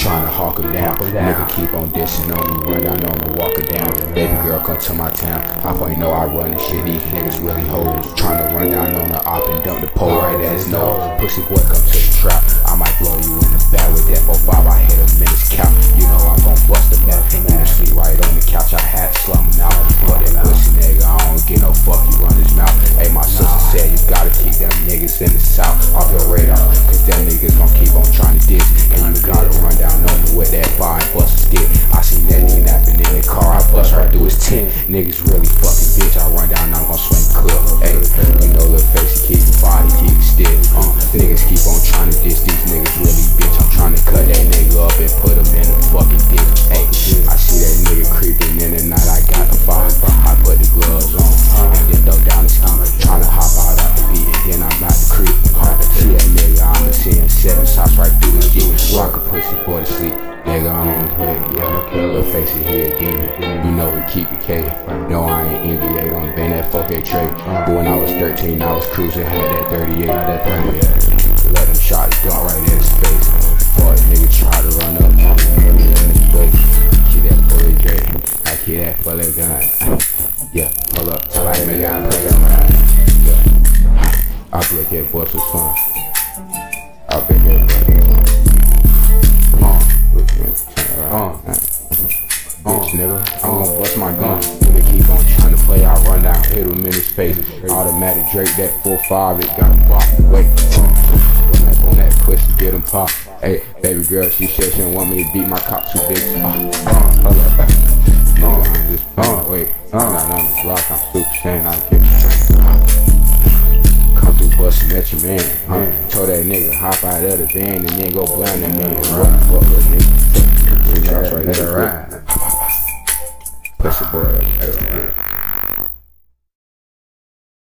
tryna hawk him down. Nigga keep on dissing on me, run down on me, walk her down. Baby girl come to my town, I probably know I run this shit. These niggas really hoes, tryna run down on the op and dump the pole right at his nose. Pussy boy come to the trap, I might blow you in the back with that 4-5. I hit him in his couch, you know I'm gon' bust the back. He sleep right on the couch, I had to slum him out. But that pussy nigga, I don't get no fuck, you run his mouth. Hey, my sister said you gotta keep them niggas in the south off your radar, cause them niggas gon' keep on trying to diss. And you gotta run down on me with that bar and bust a stick. I seen that nigga napping in the car, I bust right through his tent. Niggas really fucking bitch, I run down, I'm gon' swing cook. Hey, you know little face, he keep the body, keep the stick. Niggas keep on trying to diss, these niggas really bitch. I'm trying to cut that nigga up and put him in the fucking dick. Hey, I see that nigga creeping in the night, I got the fire. I put the gloves on, and then throw down the ski. Trying to hop out of the beat, and then I'm about to creep. See that nigga, I'ma see him 7 shots right through his G. Rock a pussy boy to sleep. Nigga, I don't play, yeah, little face it, he a demon. You know we keep the K. No, I ain't NBA, don't bang that 4K tray. But when I was 13, I was cruising, had that 38, let him shot his dog right in his face. Boy, nigga try to run up on me in this place. Keep that fully J, I keep that fully gun. Yeah, pull up till I make out play that man. Yeah, I break that voice was fun. I break that voice was fun. Bitch nigga, I'm gon' bust my gun. Nigga keep on trying to play, I run down, hit him in his face. Automatic Drake, that 4-5, it got him pop. Wait, on that pussy, get him pop. Hey, baby girl, she said she didn't want me to beat my cop too big. Hold up. Nigga, I'm just, wait, I'm not on this block, I'm super sane, I get come through bustin' at your man. Told that nigga hop out of the van and then go blind that man,